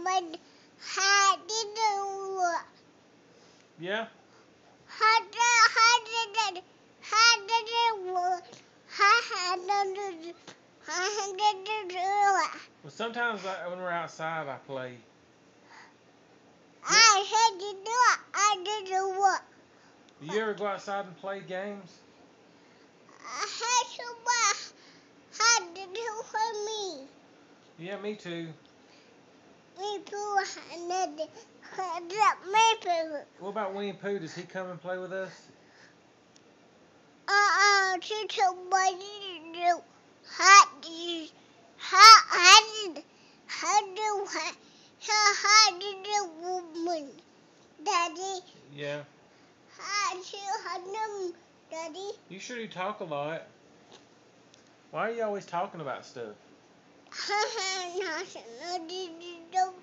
Yeah? Well, sometimes when we're outside, I play. You ever go outside and play games? Yeah, me too. What about Winnie Pooh? Does he come and play with us? Daddy. Yeah. Daddy. You sure do talk a lot. Why are you always talking about stuff?